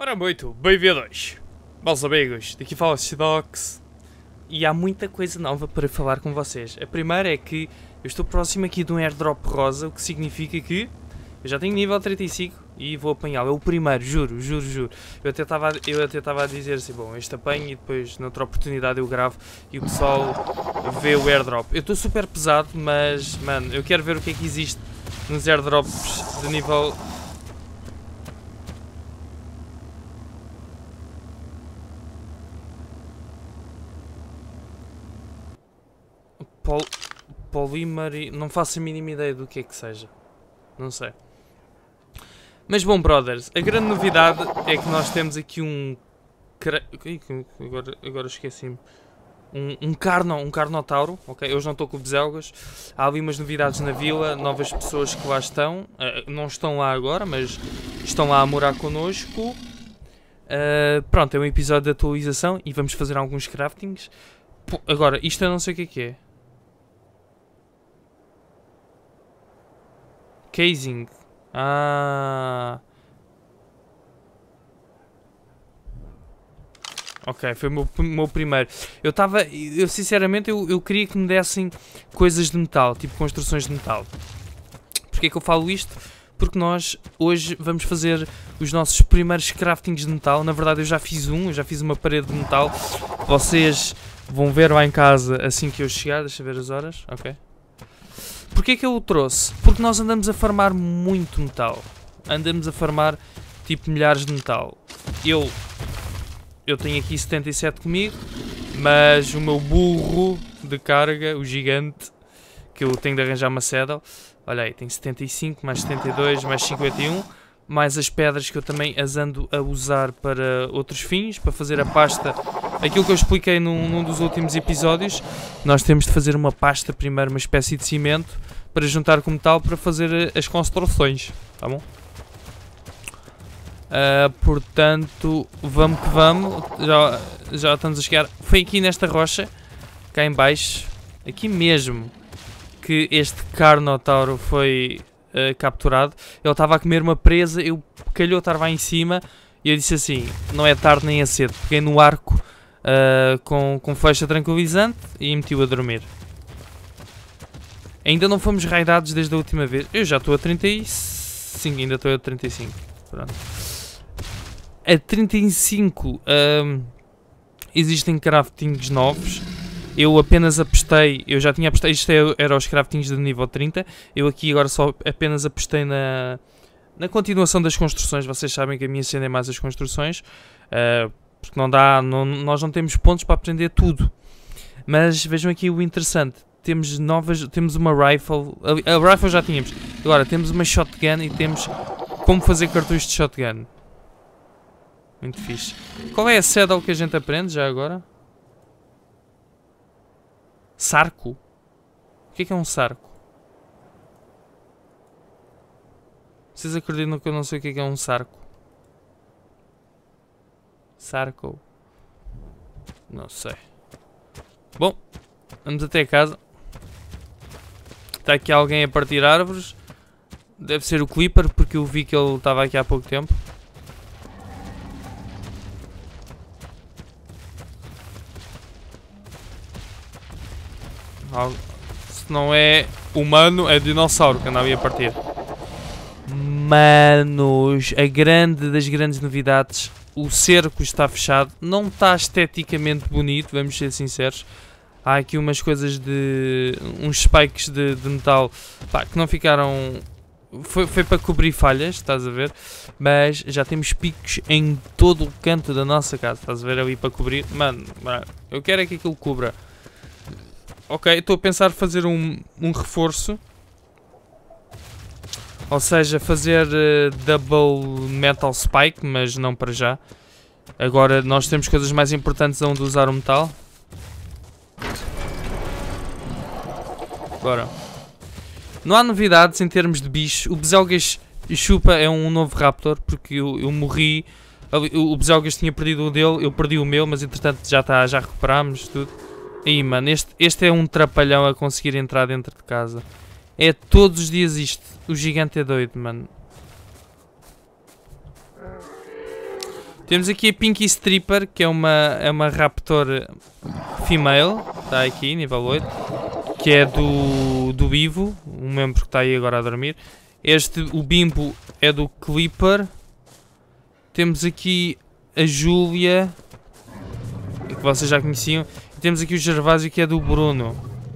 Ora muito, bem-vindos, meus amigos, daqui fala Sidox e há muita coisa nova para falar com vocês. A primeira é que eu estou próximo aqui de um airdrop rosa, o que significa que eu já tenho nível 35 e vou apanhá-lo. É o primeiro, juro. Eu até estava a dizer assim, bom, este apanho e depois noutra oportunidade eu gravo e o pessoal vê o airdrop. Eu estou super pesado, mas, mano, eu quero ver o que é que existe nos airdrops de nível... Polímero, não faço a mínima ideia do que é que seja, não sei. Mas bom, brothers, a grande novidade é que nós temos aqui um... Agora esqueci-me. Um Carnotauro, ok? Hoje não estou com o Bezelgas. Há ali umas novidades na vila, novas pessoas que lá estão. Não estão lá agora, mas estão lá a morar connosco. Pronto, é um episódio de atualização e vamos fazer alguns craftings. Agora, isto eu não sei o que é. Casing. Ok, foi o meu primeiro. Eu sinceramente, eu queria que me dessem coisas de metal, tipo construções de metal. Porquê é que eu falo isto? Porque nós hoje vamos fazer os nossos primeiros craftings de metal. Na verdade eu já fiz uma parede de metal. Vocês vão ver lá em casa assim que eu chegar. Deixa eu ver as horas, ok. Porquê que eu o trouxe? Porque nós andamos a farmar muito metal. Andamos a farmar tipo milhares de metal. Eu tenho aqui 77 comigo, mas o meu burro de carga, o gigante, que eu tenho de arranjar uma saddle, olha aí, tem 75, mais 72, mais 51, mais as pedras que eu também as ando a usar para outros fins, para fazer a pasta. Aquilo que eu expliquei num dos últimos episódios, nós temos de fazer uma pasta primeiro, uma espécie de cimento, para juntar com metal para fazer as construções, tá bom? Portanto, vamos que vamos, já estamos a chegar. Foi aqui nesta rocha, cá em baixo, aqui mesmo, que este Carnotauro foi capturado. Ele estava a comer uma presa, eu calhou estar lá em cima e eu disse assim, não é tarde nem é cedo. Peguei no arco com flecha tranquilizante e meti-o a dormir. Ainda não fomos raidados desde a última vez. Eu já estou a 35, ainda estou a 35. Pronto. A 35 existem craftings novos. Eu apenas apostei, eu já tinha apostado, isto era os craftings de nível 30. Eu aqui agora só apenas apostei na continuação das construções. Vocês sabem que a minha cena é mais as construções. Porque não dá, nós não temos pontos para aprender tudo. Mas vejam aqui o interessante. Temos uma rifle. A rifle já tínhamos. Agora temos uma shotgun e temos como fazer cartuchos de shotgun. Muito fixe. Qual é a saddle que a gente aprende já agora? Sarco? O que é um sarco? Vocês acreditam que eu não sei o que é um sarco? Sarco? Não sei. Bom, vamos até casa. Está aqui alguém a partir árvores. Deve ser o Clipper, porque eu vi que ele estava aqui há pouco tempo. Se não é humano, é dinossauro que andava a partir. Manos, a grande das grandes novidades, o cerco está fechado. Não está esteticamente bonito, vamos ser sinceros. Há aqui umas coisas de... uns spikes de metal, pá, que não ficaram... Foi para cobrir falhas, estás a ver? Mas já temos picos em todo o canto da nossa casa, estás a ver ali para cobrir. Mano, eu quero é que aquilo cubra. Ok, estou a pensar fazer um reforço. Ou seja, fazer double metal spike, mas não para já. Agora nós temos coisas mais importantes onde usar o metal. Bora. Não há novidades em termos de bicho. O Bezelgas Chupa é um novo Raptor, porque eu morri. O Bezelgas tinha perdido o dele, eu perdi o meu, mas entretanto já recuperámos tudo. Aí, mano, este é um trapalhão a conseguir entrar dentro de casa. É todos os dias isto. O gigante é doido, mano. Temos aqui a Pinky Stripper, que é uma Raptor female. Está aqui, nível 8. Que é do Ivo, um membro que está aí agora a dormir. O Bimbo é do Clipper. Temos aqui a Júlia, que vocês já conheciam. E temos aqui o Gervásio, que é do Bruno.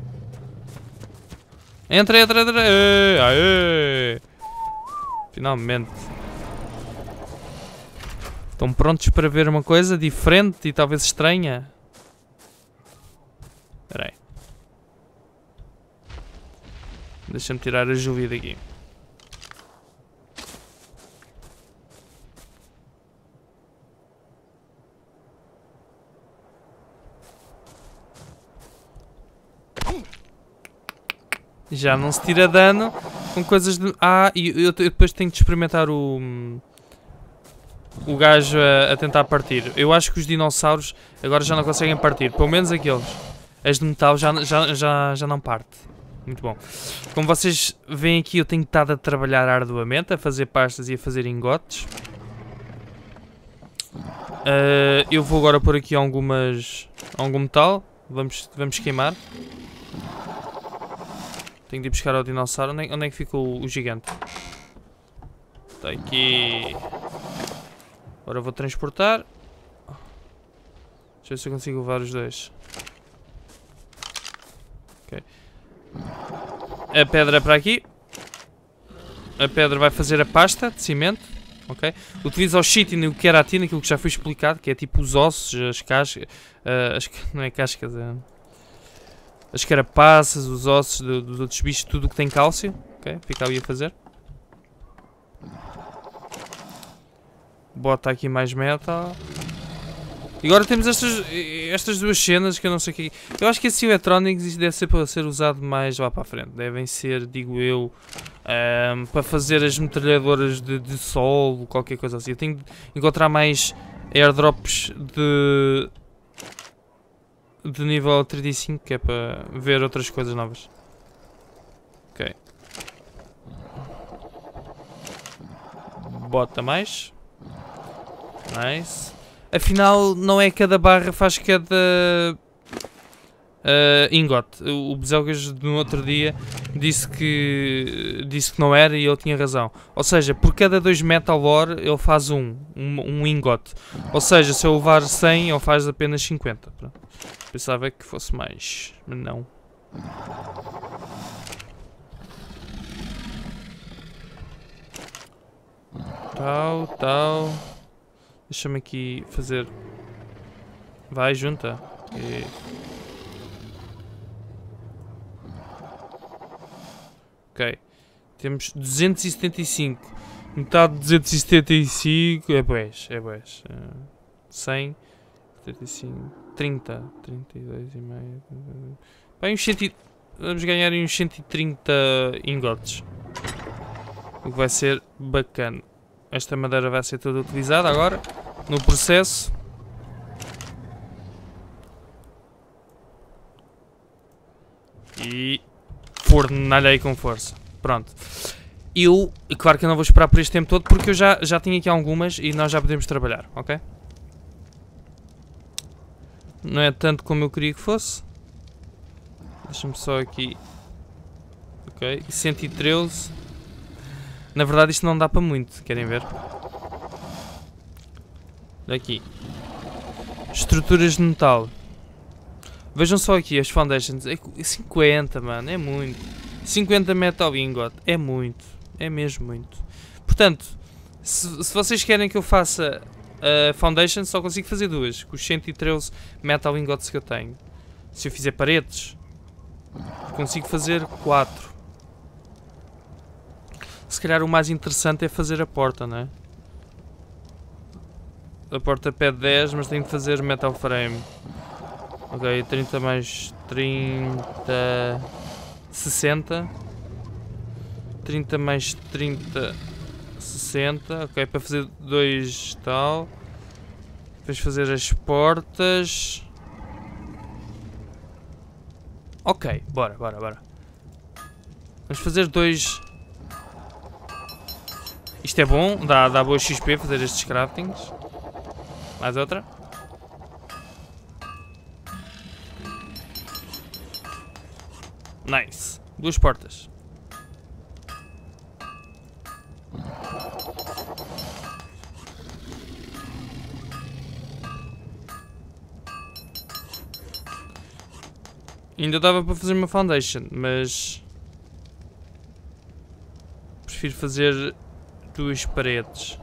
Entra. Aê. Finalmente. Estão prontos para ver uma coisa diferente e talvez estranha? Espera aí. Deixa-me tirar a Júlia daqui. Já não se tira dano com coisas de... e eu depois tenho de experimentar o gajo a tentar partir. Eu acho que os dinossauros agora já não conseguem partir. Pelo menos aqueles. As de metal já não parte. Muito bom. Como vocês veem aqui, eu tenho estado a trabalhar arduamente, a fazer pastas e a fazer engotes. Eu vou agora pôr aqui algum metal. Vamos queimar. Tenho de ir buscar ao dinossauro. Onde é que ficou o gigante? Está aqui. Agora vou transportar. Deixa eu ver se eu consigo levar os dois. Ok. A pedra para aqui. A pedra vai fazer a pasta de cimento. Ok. Utiliza o chitin e o queratina, aquilo que já foi explicado, que é tipo os ossos, as cascas. Não é cascas, as carapaças, os ossos dos outros bichos, tudo o que tem cálcio. Ok. Fica ali a fazer. Bota aqui mais metal. E agora temos estas duas cenas que eu não sei o que. Eu acho que esse Electronics deve ser para ser usado mais lá para a frente. Devem ser, digo eu, para fazer as metralhadoras de solo, qualquer coisa assim. Eu tenho de encontrar mais airdrops de nível 35, que é para ver outras coisas novas. Ok. Bota mais. Nice. Afinal, não é cada barra faz cada ingot. O Bezelgas no outro dia disse que não era e ele tinha razão. Ou seja, por cada 2 metal ore ele faz um ingot. Ou seja, se eu levar 100 ele faz apenas 50. Pronto. Pensava que fosse mais, mas não. Tal. Deixa-me aqui fazer. Vai, junta. Ok. Temos 275. Metade de 275. É bués. 100. 75. 30. 32,5. Bem, vamos ganhar uns 130 ingotes. O que vai ser bacana. Esta madeira vai ser toda utilizada agora, no processo. E fornalhei com força. Pronto. Claro que eu não vou esperar por este tempo todo, porque eu já tinha aqui algumas e nós já podemos trabalhar, ok? Não é tanto como eu queria que fosse. Deixa-me só aqui. Ok, 113. Na verdade isto não dá para muito, querem ver? Olha aqui. Estruturas de metal. Vejam só aqui as foundations. É 50, mano, é muito. 50 metal ingot, é muito. É mesmo muito. Portanto, se vocês querem que eu faça a foundation, só consigo fazer 2. Com os 113 metal ingots que eu tenho. Se eu fizer paredes, consigo fazer 4. Se calhar o mais interessante é fazer a porta, não é? A porta pede 10, mas tenho de fazer metal frame. Ok, 30 mais 30... 60. 30 mais 30... 60. Ok, para fazer 2 tal. Depois fazer as portas. Ok, bora. Vamos fazer 2... Isto é bom, dá boa XP fazer estes craftings. Mais outra. Nice. 2 portas. Ainda dava para fazer uma foundation, mas prefiro fazer 2 paredes.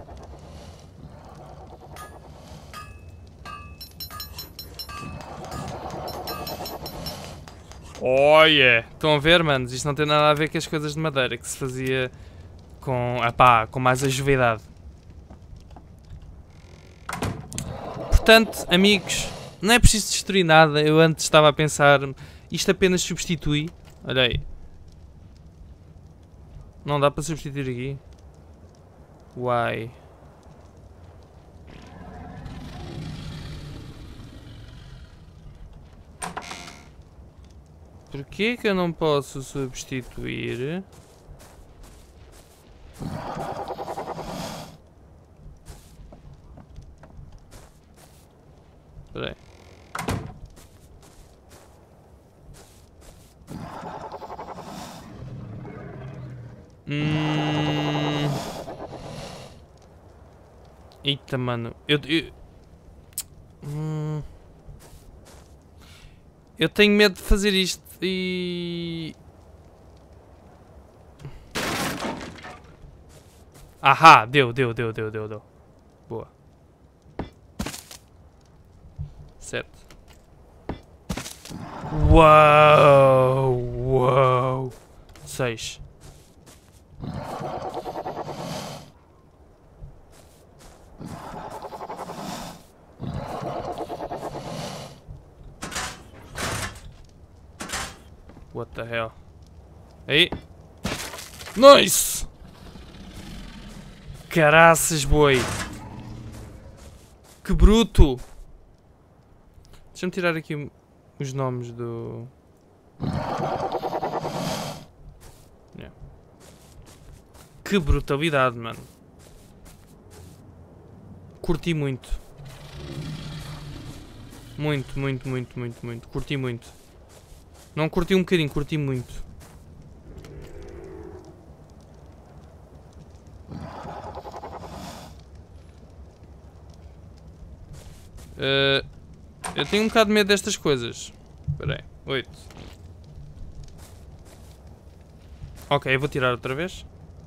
Oh yeah! Estão a ver, manos? Isto não tem nada a ver com as coisas de madeira que se fazia com, com mais agilidade. Portanto, amigos, não é preciso destruir nada. Eu antes estava a pensar, isto apenas substitui. Olha aí. Não dá para substituir aqui. Why? Porquê que eu não posso substituir? Espera aí. Eita, mano. Eu tenho medo de fazer isto e... Ahá, deu. Boa. 7. Uau! 6. What the hell? Aí. Nice! Caraças, boi. Que bruto. Deixa-me tirar aqui os nomes do... Yeah. Que brutalidade, mano. Curti muito. Muito. Curti muito. Não curti um bocadinho, curti muito. Eu tenho um bocado de medo destas coisas. Espera aí, 8. Ok, eu vou tirar outra vez.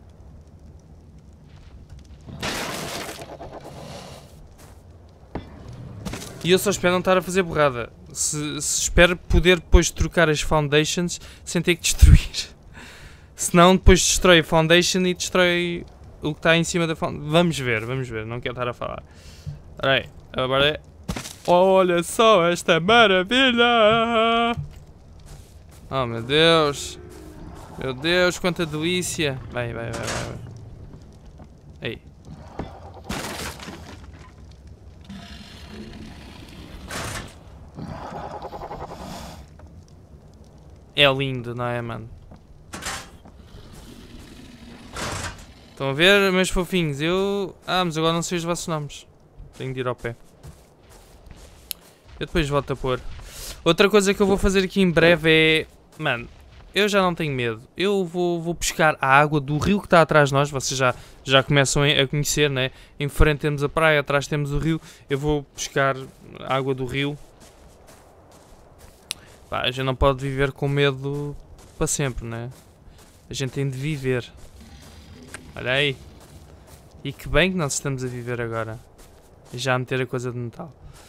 E eu só espero não estar a fazer borrada. Se espero poder depois trocar as foundations sem ter que destruir. Senão depois destrói a foundation e destrói o que está em cima da foundation. Vamos ver, não quero estar a falar. Alright, agora é... Olha só esta maravilha! Oh meu Deus! Meu Deus, quanta delícia! Vai. Aí. É lindo, não é, mano? Estão a ver, meus fofinhos? mas agora não sei os vossos nomes. Tenho de ir ao pé. Eu depois volto a pôr. Outra coisa que eu vou fazer aqui em breve é... Mano, eu já não tenho medo. Eu vou pescar a água do rio que está atrás de nós. Vocês já começam a conhecer, né? Em frente temos a praia, atrás temos o rio. Eu vou pescar a água do rio. Pá, a gente não pode viver com medo para sempre, né? A gente tem de viver. Olha aí. E que bem que nós estamos a viver agora. Já a meter a coisa de metal.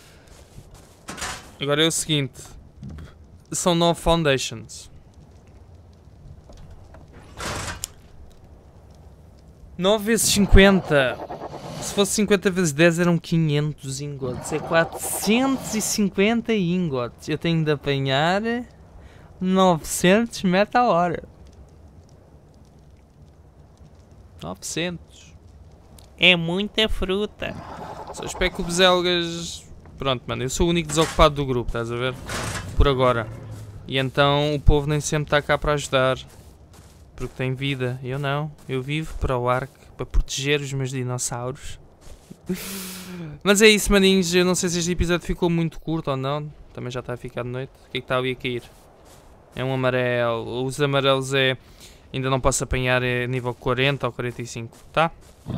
Agora é o seguinte. São 9 foundations. 9 vezes 50. Se fosse 50 vezes 10 eram 500 ingotes. É 450 ingotes. Eu tenho de apanhar 900 metros a hora. 900. É muita fruta. Só espero que o Bezelgas... Pronto, mano, eu sou o único desocupado do grupo, estás a ver? Por agora. E então o povo nem sempre está cá para ajudar. Porque tem vida. Eu não. Eu vivo para o arco, para proteger os meus dinossauros. Mas é isso, maninhos. Eu não sei se este episódio ficou muito curto ou não. Também já está a ficar de noite. O que é que está ali a cair? É um amarelo. Os amarelos é... Ainda não posso apanhar, é nível 40 ou 45, tá?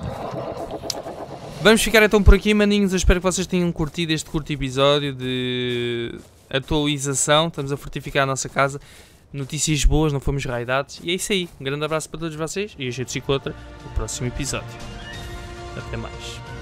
Vamos ficar então por aqui, maninhos. Eu espero que vocês tenham curtido este curto episódio de atualização. Estamos a fortificar a nossa casa. Notícias boas, não fomos raidados. E é isso aí. Um grande abraço para todos vocês. E a gente se encontra no próximo episódio. Até mais.